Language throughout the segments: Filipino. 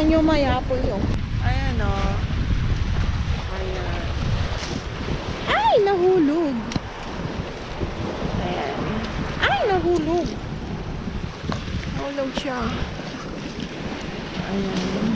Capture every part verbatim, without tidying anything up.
Tingnan nyo, may apple yung. Ayan o. Oh. Ayan. Ay, nahulog. Ayan. Ay, nahulog. Nahulog siya. Ayan.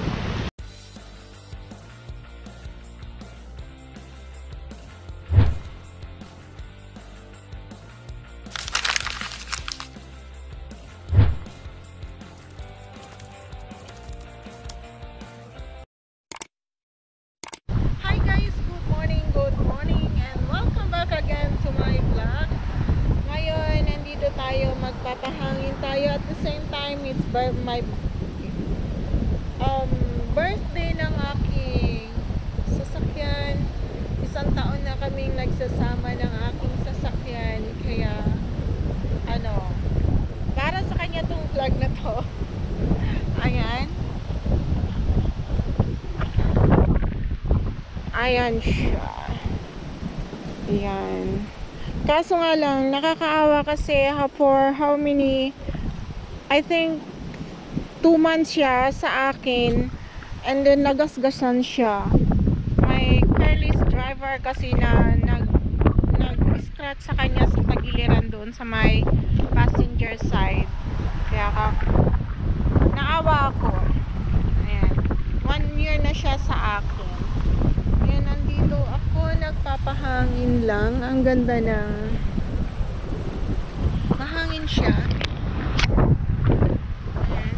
Hi guys, good morning, good morning, and welcome back again to my vlog. Ngayon, nandito tayo, magpapahangin tayo. At the same time, it's by my um, birthday ng aking sasakyan. Isang taon na kaming nagsasama ng aking sasakyan. Kaya, ano, para sa kanya tong vlog na to. Ayan. Ayan siya. Ayan. Kaso nga lang, nakakaawa kasi for how many, I think, two months siya sa akin. And then, nagasgasan siya. May careless driver kasi na nag, nag-scratch sa kanya sa tagiliran doon sa may passenger side. Kaya ka, naawa ako. Ayan. One year na siya sa akin. Ayan, nandito ako, nagpapahangin lang. Ang ganda ng mahangin siya. Ayan.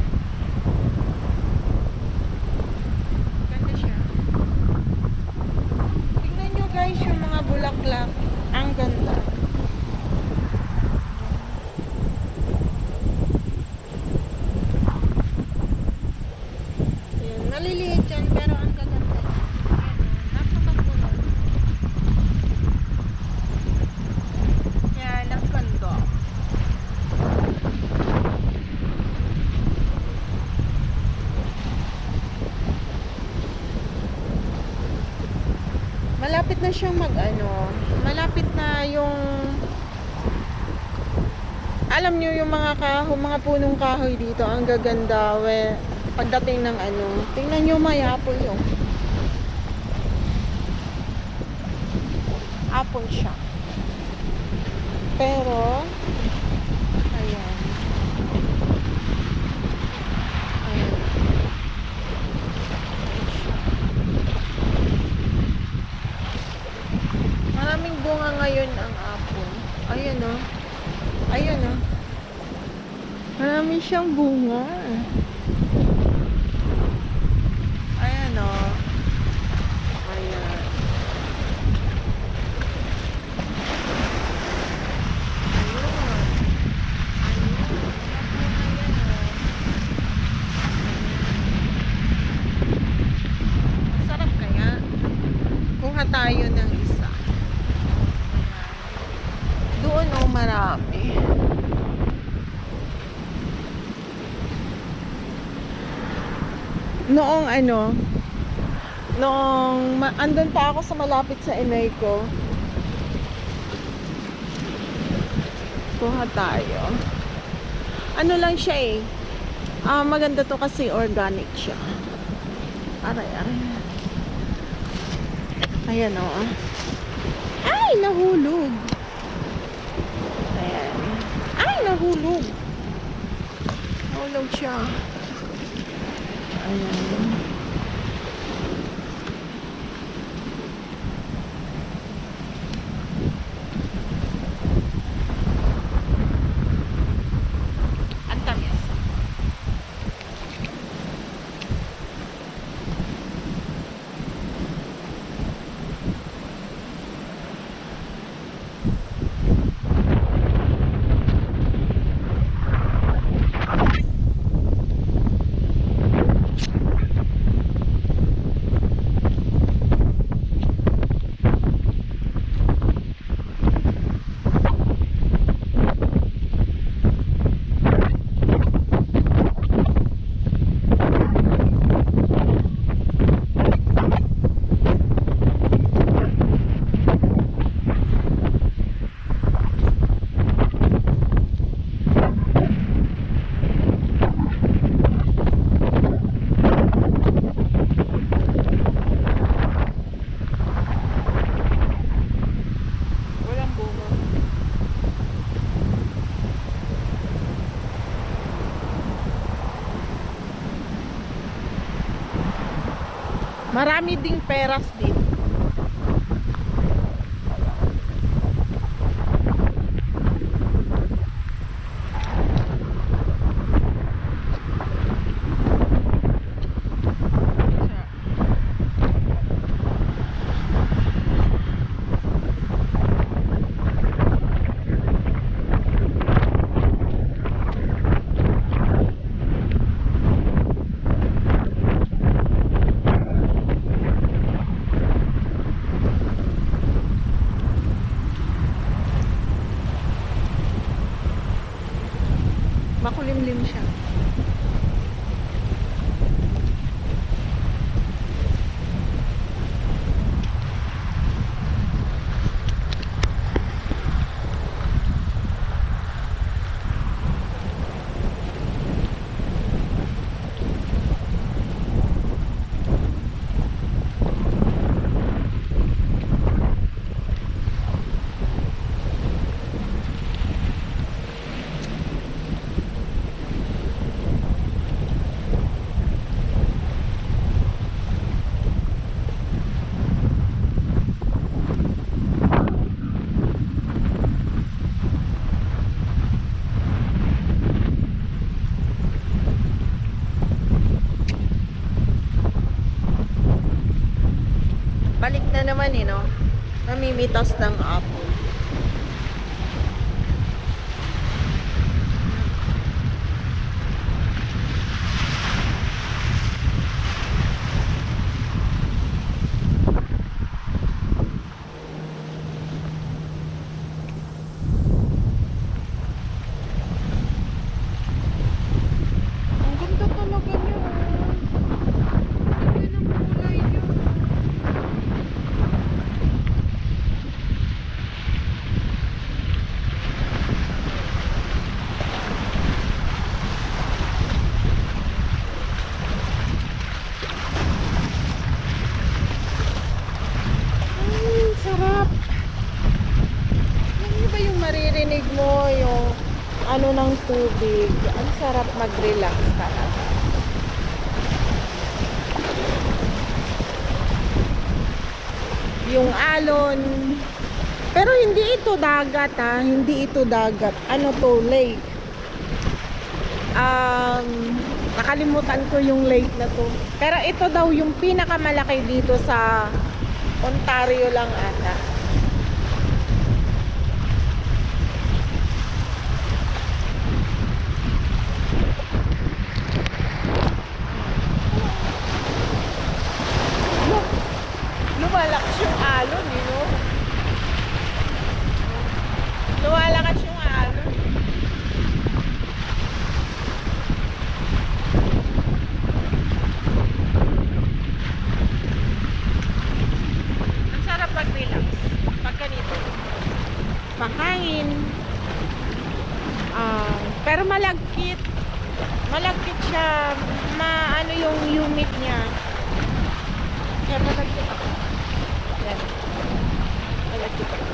Ganda siya. Tingnan nyo guys yung mga bulaklak. Ang ganda. Ayan, maliliit yan pero ang gaganda. Malapit na siyang mag ano, malapit na yung, alam nyo yung mga kahoy, mga punong kahoy dito, ang gaganda we, pagdating ng ano. Tingnan nyo, may apple yung apple siya, pero ayan, ayan. Maraming bunga ngayon ang apple. Ayan o. Ayan o. Maraming siyang bunga. Ayan o. Ayan. Ayun. Ayun. Masarap kaya. Kuha tayo ng isa. Doon o, marami. Noong ano, noong andun pa ako sa malapit sa inay ko, kuha tayo. Ano lang siya eh, ah, maganda to kasi organic siya. Aray, aray. Ayan o. Ay, nahulog. Ayan. Ay, nahulog. Nahulog siya. Ayan. Ang tamis. Marami ding peras dito. Makulimlim siya. Balik na naman eh, no? Namimitas ng apple. Ang ganda talaga niya. Ang ganda ng kulay niya. Sarap. Ano ba yung maririnig mo, yung ano ng tubig? Ang sarap mag-relax talaga. Yung alon. Pero hindi ito dagat, ha? Hindi ito dagat. Ano to? Lake. Um, nakalimutan ko yung lake na to. Pero ito daw yung pinakamalaki dito sa Ontario lang ata. Look, lumalakas yung alon, eh, no? Lumalakas yung alon. Mag-relax pag ganito, mahangin, uh, pero malagkit malagkit siya, maano yung humid niya, kaya malagkit ako. Yan, malagkit ako.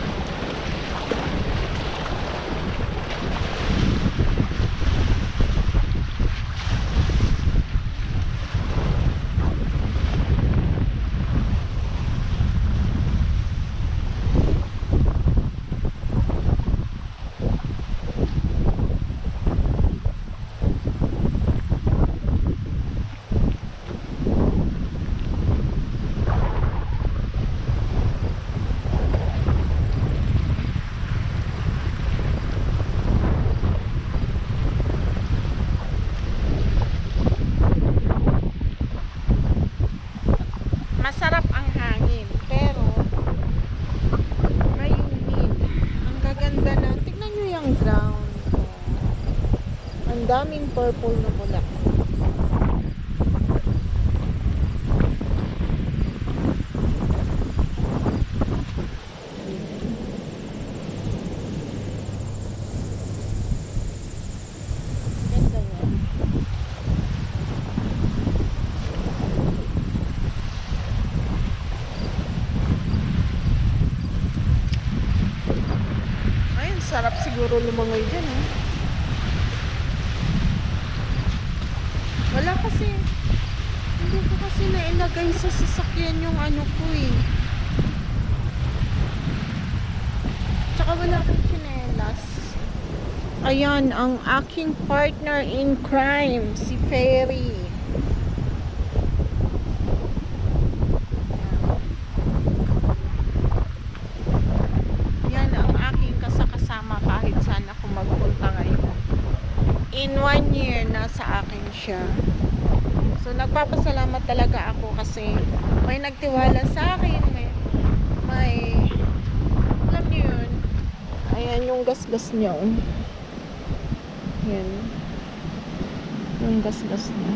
Masarap ang hangin, pero may humid. Ang gaganda na. Tignan nyo yung ground. Ang daming purple na bulak. Ganda niya. Sarap siguro lumangoy dyan, eh. Wala kasi Hindi ko kasi nailagay sa sasakyan yung ano ko eh. Tsaka wala akong tsinelas. Ayan, ang aking partner in crime, si Ferry. Yan ang aking kasakasama kahit saan ako magpunta ngayon. In one year, nasa akin siya. So, nagpapasalamat talaga ako kasi may nagtiwala sa akin. May, may alam niyo yun. Ayan yung gasgas niya. Oh. Yan. Yung gasgas niya.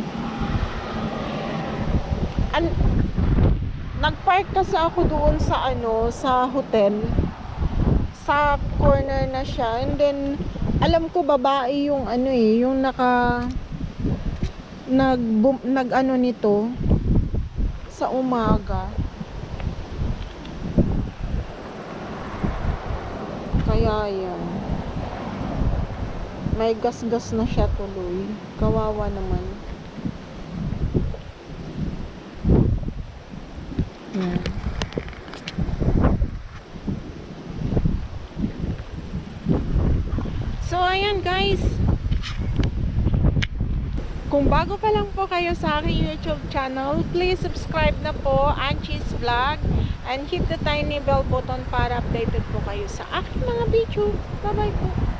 An Nagpark kasi ako doon sa ano, sa hotel. Sa corner na siya. And then, alam ko babae yung ano eh, yung naka nag, boom, nag ano nito sa umaga. Kaya yan. May gas-gas na siya tuloy. Kawawa naman. Yan. So, ayan guys. Kung bago pa lang po kayo sa aking YouTube channel, please subscribe na po, Angie's Vlog, and hit the tiny bell button para updated po kayo sa aking mga video. Bye bye po.